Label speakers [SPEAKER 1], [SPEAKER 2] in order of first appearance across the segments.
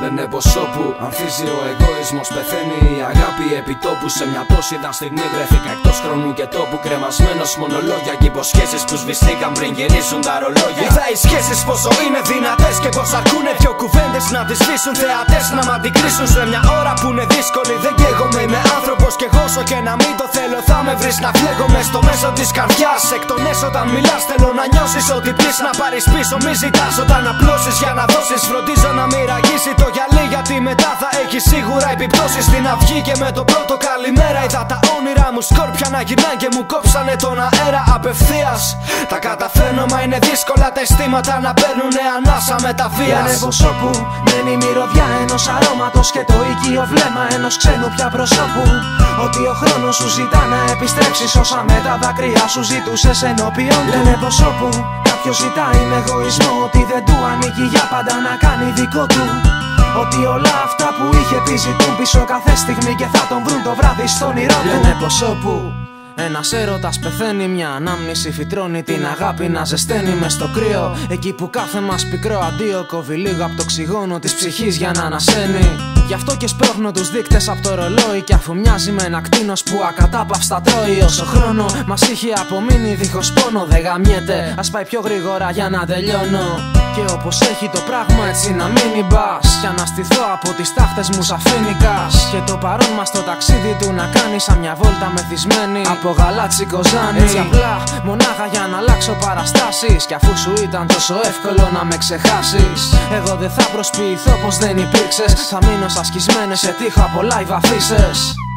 [SPEAKER 1] Λένε πως όπου ανθίζει ο εγωισμός πεθαίνει η αγάπη επιτόπου. Σε μια τόση ήταν στιγμή βρέθηκα εκτός χρόνου και τόπου. Κρεμασμένος μονολόγια και υποσχέσεις που σβηστήκαν πριν γυρίσουν τα ρολόγια. Είδα οι σχέσεις πόσο είναι δυνατές και πως αρκούνε δυο κουβέντες να τις σβήσουν. Θεατές να μ' αντικρίσουν σε μια ώρα που είναι δύσκολη. Δεν καίγομαι, είμαι άνθρωπος κι εγώ όσο και να μην το θέλω. Θα με βρεις να φλέγομαι στο μέσο της καρδιάς. Εκ των έσω όταν μιλάς θέλω να νιώσεις ότι πεις να πάρεις πίσω. Μη ζητάς όταν απλώσεις για να δώσεις. Φροντίζω να μην ραγίσει το γυαλί γιατί μετά θα έχει σίγουρα επιπτώσεις στην αυγή. Και με το πρώτο καλημέρα είδα τα όνειρά μου σκόρπια να γυρνάνε και μου κόψανε τον αέρα απευθείας. Τα καταφέρνω μα είναι δύσκολα τα αισθήματα να παίρνουνε ανάσα με τα βίας. Λένε πως όπου μένει η μυρωδιά ενός αρώματος και το οικείο βλέμμα ενός ξένου πια προσώπου. Ότι ο χρόνος σου ζητά να επιστρέψεις όσα με τα δάκρυα σου ζητούσες ενώπιον του. Λένε πως όπου κάποιος ζητάει με εγωισμό ότι δεν του ανήκει για πάντα να κάνει δικό του. Ότι όλα αυτά που είχε πει ζητούν πίσω κάθε στιγμή και θα τον βρουν το βράδυ στο όνειρό του. Λένε πως όπου ένας έρωτας πεθαίνει, μια ανάμνηση φυτρώνει την αγάπη να ζεσταίνει μες στο κρύο. Εκεί που κάθε μας πικρό αντίο κόβει λίγο από το οξυγόνο της ψυχής για να ανασένει. Γι' αυτό και σπρώχνω τους δείκτες από το ρολόι. Κι αφού μοιάζει με ένα κτήνος που ακατάπαυστα τρώει, όσο χρόνο μας είχε απομείνει δίχως πόνο δεν γαμιέται. Ας πάει πιο γρήγορα για να τελειώνω. Και όπως έχει το πράγμα έτσι να μείνει μπας. Για να στηθώ από τις τάχτες μου σαν φοίνικας. Και το παρόν μας το ταξίδι του να κάνει σαν μια βόλτα μεθυσμένη από γαλάτσικο ζάνι. Έτσι απλά μονάχα για να αλλάξω παραστάσεις. Κι αφού σου ήταν τόσο εύκολο να με ξεχάσεις, εγώ δεν θα προσποιηθώ πως δεν υπήρξες. Θα μείνω σαν σκισμένες σε τείχο από live αφίσες.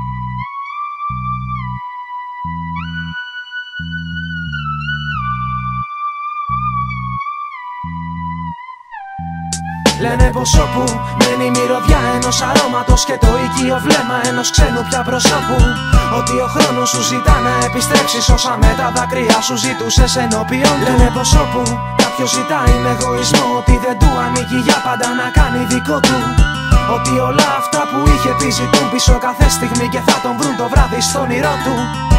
[SPEAKER 1] Λένε πως όπου μένει η μυρωδιά ενός αρώματος και το οικείο βλέμμα ενός ξένου πια προσώπου. Ότι ο χρόνος σου ζητά να επιστρέψεις όσα με τα δάκρυα σου ζητούσες ενώπιον του. Λένε πως όπου κάποιος ζητάει με εγωισμό ότι δεν του ανήκει για πάντα να κάνει δικό του. Ότι όλα αυτά που είχε πει ζητούν πίσω κάθε στιγμή και θα τον βρουν το βράδυ στο όνειρό του.